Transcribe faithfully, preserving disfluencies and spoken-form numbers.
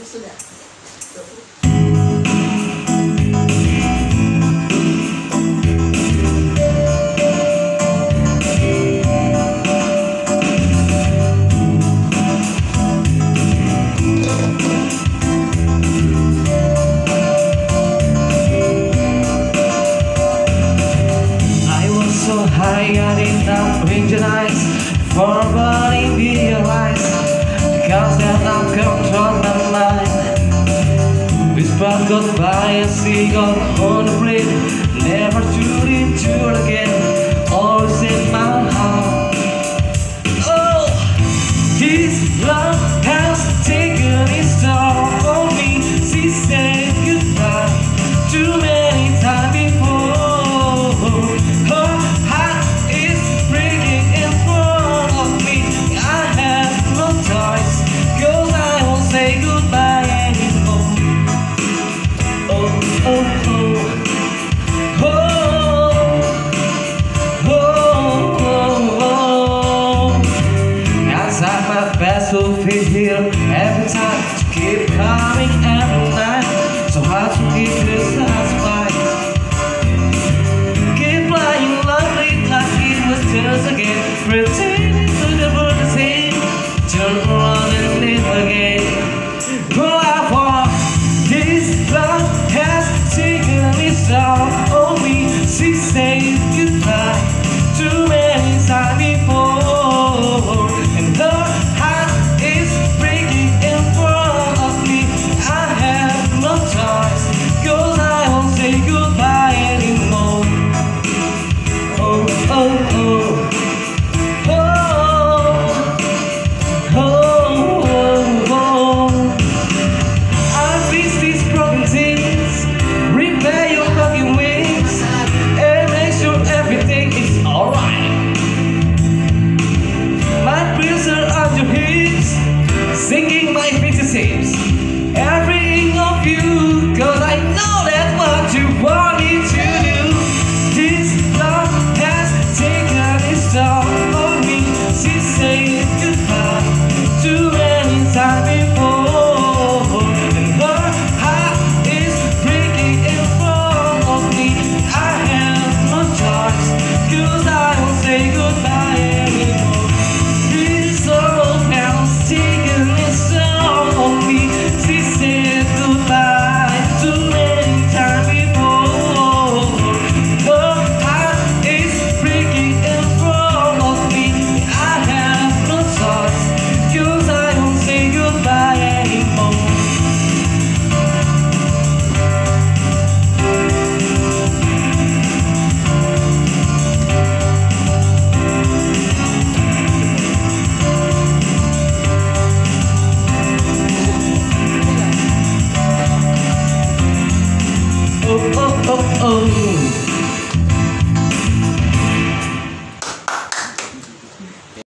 I got it up in your eyes, for burning realize, because that I've control my mind. Whisper goodbye, I see God on the blade, never shoot into it again, always in my heart. Oh, His love has taken its toll on me. She said goodbye too many times before. Best will fit here every time to keep coming every night. So hard to keep this satisfied. Keep lying lovely like it was just again. Pretend